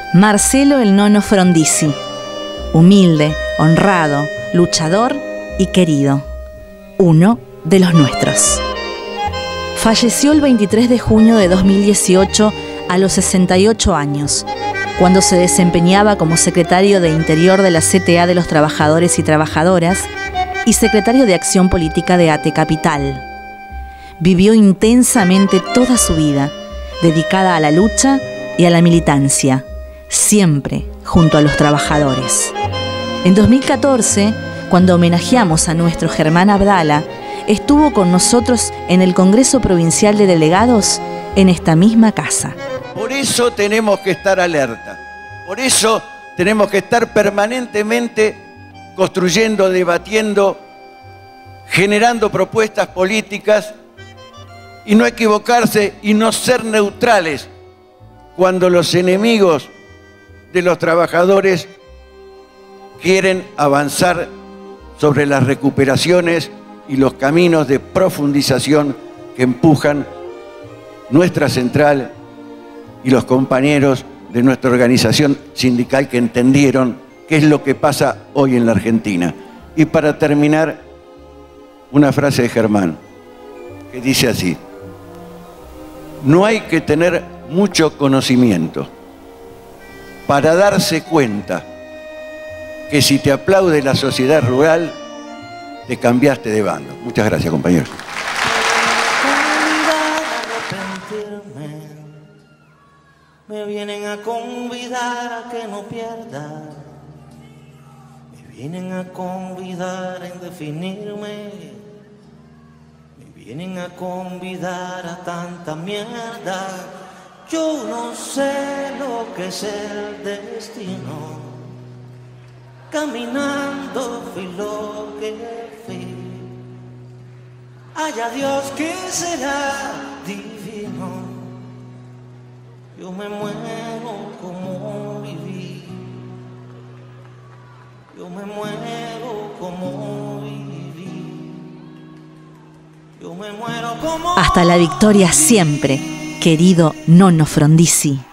Marcelo el Nono Frondizi, humilde, honrado, luchador y querido, uno de los nuestros. Falleció el 23 de junio de 2018 a los 68 años, cuando se desempeñaba como secretario de Interior de la CTA de los Trabajadores y Trabajadoras y secretario de Acción Política de ATE Capital. Vivió intensamente toda su vida, dedicada a la lucha y a la militancia, siempre junto a los trabajadores. En 2014, cuando homenajeamos a nuestro Germán Abdala, estuvo con nosotros en el Congreso Provincial de Delegados en esta misma casa. Por eso tenemos que estar alerta, por eso tenemos que estar permanentemente construyendo, debatiendo, generando propuestas políticas y no equivocarse y no ser neutrales cuando los enemigos de los trabajadores quieren avanzar sobre las recuperaciones y los caminos de profundización que empujan nuestra central y los compañeros de nuestra organización sindical que entendieron qué es lo que pasa hoy en la Argentina. Y para terminar, una frase de Germán que dice así: no hay que tener mucho conocimiento para darse cuenta que si te aplaude la sociedad rural, te cambiaste de bando. Muchas gracias, compañeros. Me vienen a convidar a que no pierda. Me vienen a convidar en definirme. Me vienen a convidar a tanta mierda. Yo no sé lo que es el destino. Caminando fui lo que fui. Haya Dios que será divino. Yo me muero como viví. Yo me muero como viví. Yo me muero como... Hasta la victoria siempre, querido Nono Frondizi.